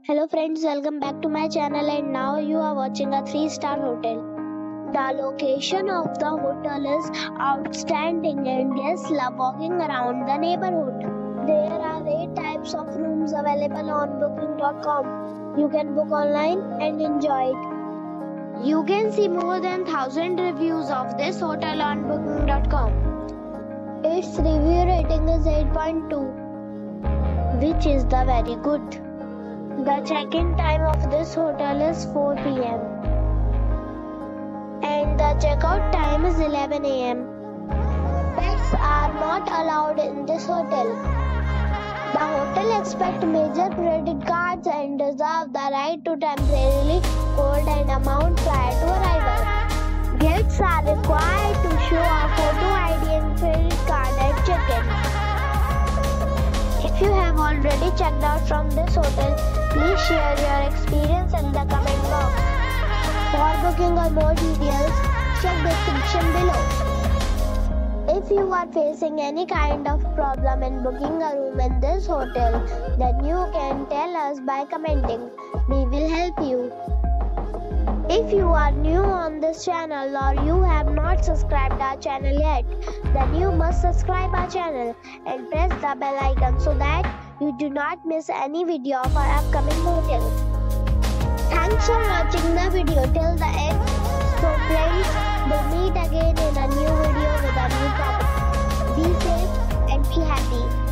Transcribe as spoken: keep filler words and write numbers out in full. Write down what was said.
Hello friends, welcome back to my channel, and now you are watching a three star hotel. The location of the hotel is outstanding and guests love walking around the neighborhood. There are eight types of rooms available on booking dot com. You can book online and enjoy it. You can see more than one thousand reviews of this hotel on booking dot com. Its review rating is eight point two, which is the very good. The check-in time of this hotel is four p m and the check-out time is eleven a m Pets are not allowed in this hotel. The hotel accepts major credit cards and reserves the right to temporarily hold an amount prior to arrival. Guests are required to show a photo I D and credit card at check-in. If you have already checked out from this hotel, please share your experience in the comment box. For booking or more details, check the description below. If you are facing any kind of problem in booking a room in this hotel, then you can tell us by commenting. We will help you. If you are new on this channel or you have not subscribed our channel yet, then you must subscribe our channel and press the bell icon so that you do not miss any video of our upcoming hotel. Thanks for watching the video till the end. So friends, we'll meet again in a new video with a new topic. Be safe and be happy.